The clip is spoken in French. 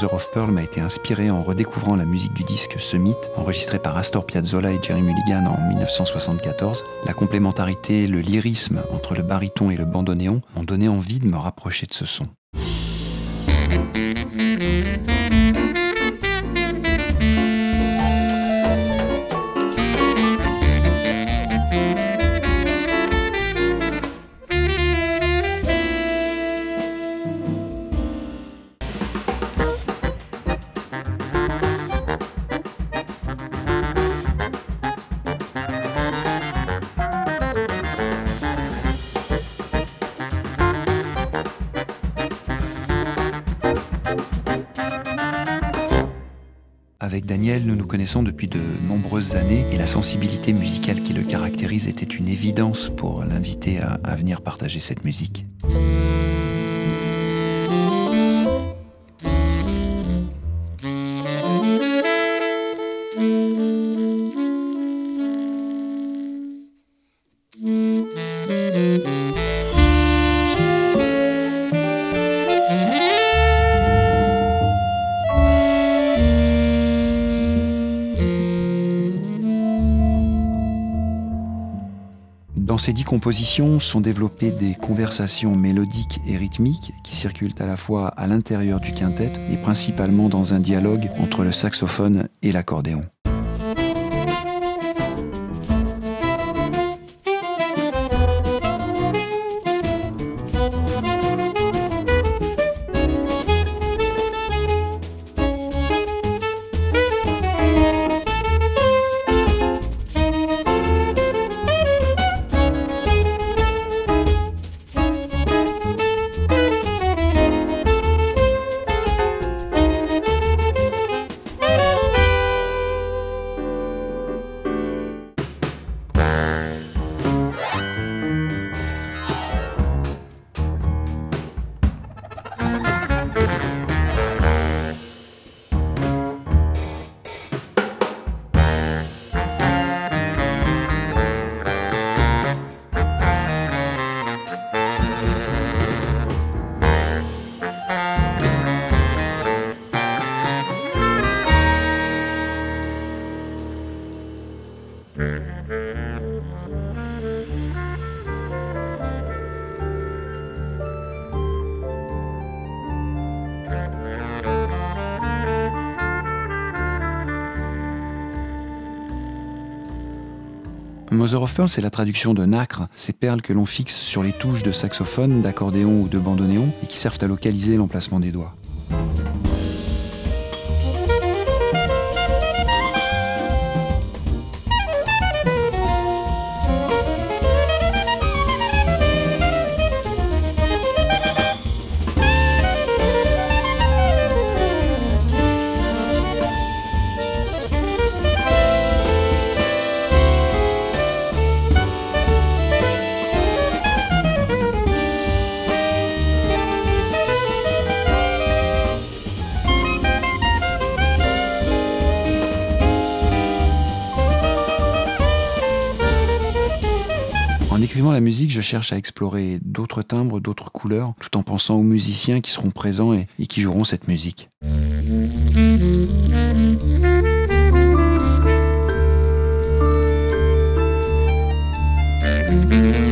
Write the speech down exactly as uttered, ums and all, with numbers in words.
Mother of Pearl m'a été inspiré en redécouvrant la musique du disque Summit, enregistré par Astor Piazzolla et Jerry Mulligan en mille neuf cent soixante-quatorze. La complémentarité, le lyrisme entre le baryton et le bandoneon m'ont donné envie de me rapprocher de ce son. Avec Daniel, nous nous connaissons depuis de nombreuses années et la sensibilité musicale qui le caractérise était une évidence pour l'inviter à, à venir partager cette musique. Dans ces dix compositions sont développées des conversations mélodiques et rythmiques qui circulent à la fois à l'intérieur du quintet et principalement dans un dialogue entre le saxophone et l'accordéon. Mother of Pearl, c'est la traduction de nacre, ces perles que l'on fixe sur les touches de saxophone, d'accordéon ou de bandoneon et qui servent à localiser l'emplacement des doigts. En écrivant la musique, je cherche à explorer d'autres timbres, d'autres couleurs, tout en pensant aux musiciens qui seront présents et, et qui joueront cette musique. Thank you.